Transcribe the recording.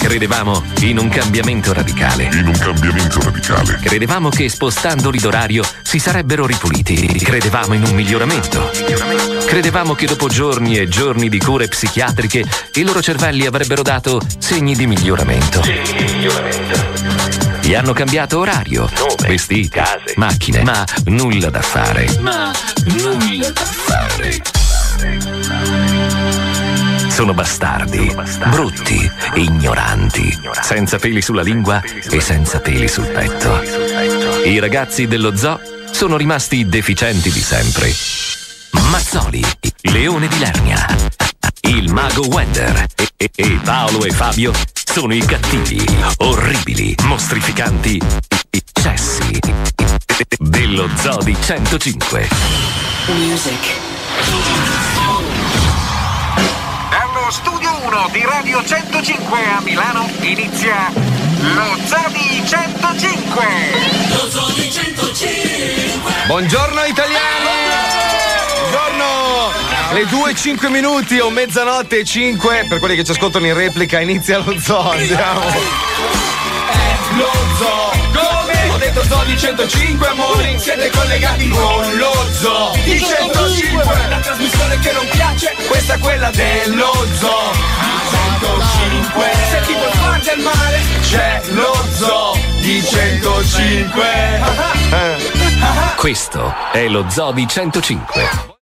Credevamo in un cambiamento radicale. Credevamo che spostando l'ido orario si sarebbero ripuliti. Credevamo in un miglioramento. Credevamo che dopo giorni e giorni di cure psichiatriche i loro cervelli avrebbero dato segni di miglioramento. Gli hanno cambiato orario, vestiti, case, macchine, ma nulla da fare. Sono bastardi, brutti, ignoranti, senza peli sulla lingua e senza peli sul petto. I ragazzi dello zoo sono rimasti deficienti di sempre. Mazzoli, Leone di Lernia, il mago Wender e Paolo e Fabio sono i cattivi, orribili, mostrificanti, cessi dello Zoo di 105. Music. Dallo studio 1 di Radio 105 a Milano inizia lo Zoo di 105. Lo Zoo di 105. Buongiorno italiani! Buongiorno! Le 2:05 o mezzanotte e 5 per quelli che ci ascoltano in replica inizia lo Zoo. Andiamo! Lo Zoo, come? Ho detto Zoo di 105, amori, siete collegati con lo Zoo di 105. La trasmissione che non piace, questa è quella dello Zoo 105. Se ti vuoi far del male, c'è lo Zoo di 105. Questo è lo Zoo di 105.